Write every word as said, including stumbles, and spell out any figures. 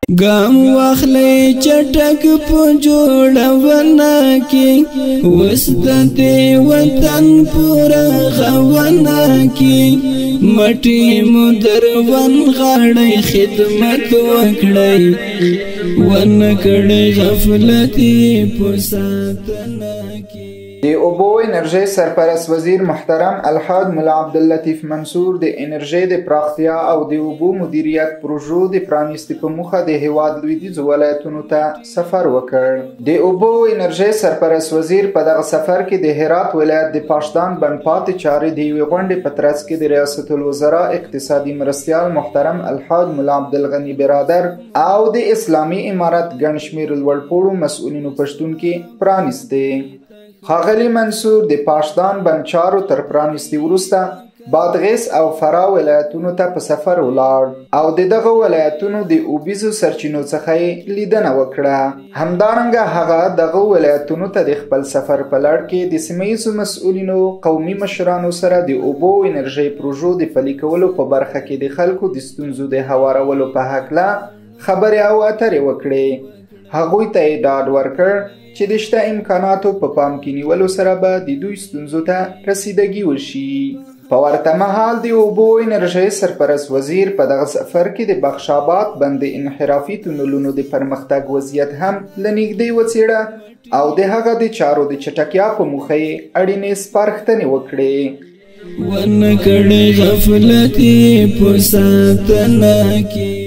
ګام واخلې چټک په جوړونه کې اوس د دې وطن پوره غوونه کې مټي مو درون غاړې خدمت وکړئ ونه کړئ غفلتي په ساتنه کې. د اوبو انرژي سرپرست وزیر محترم الحاج ملا عبداللطیف منصور د انرژي د پراختیا او د اوبو مدیریت پروژو د پرانیست په موخه د هېواد لویدیځو ولایتونو ته سفر وکړ. د اوبو انرژي سرپرست وزیر په دغه سفر کې د هېواد ولایت د پاشدان بنپاتې چارې د یوې غونډې په ترڅ کې د ریاست الوزرا اقتصادي مرستیال محترم الحاج ملا عبدالغني برادر او د اسلامي امارت ګڼ شمېر لوړپوړو مسؤلینو په شتون کې پرانیست دی. ښاغلي منصور د پاشدان بنچارو تر پرانیستي وروسته بادغیس او فرا ولایتونو ته په سفر ولاړ او د دغه ولایتونو د اوبیزو سرچینو څخه یې لیدنه وکړه. همدارنګه هغه دغه ولایتونو ته د خپل سفر په لړ کې د سیمه ییزو مسؤلینو قومي مشرانو سره د اوبو انرژي پروژو د پلي کولو په برخه کې د خلکو د ستونزو د هوارولو په هکله خبرې او اترې وکړې. هغوی ته یې ډاډ ورکړ چې د شته امکاناتو په پام کې نیولو سره به د دوی ستونزو ته رسیدګي وشي. په ورته مهال د اوبو انرژي سرپرست وزیر په دغه سفر کې د بخشاباد بند انحرافي تونلونو د پرمختګ وضعیت هم له نږدې وڅېړه او د هغه د چارو د چټکیا په موخه یې اړینې سپارښتنې وکړې. ونه کړئ غفلتي په ساتنه کې